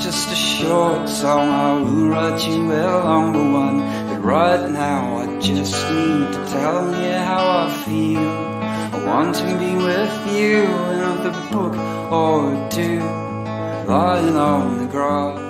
just a short song. I will write you a longer one, but right now I just need to tell you how I feel. I want to be with you, another book or two, lying on the grass.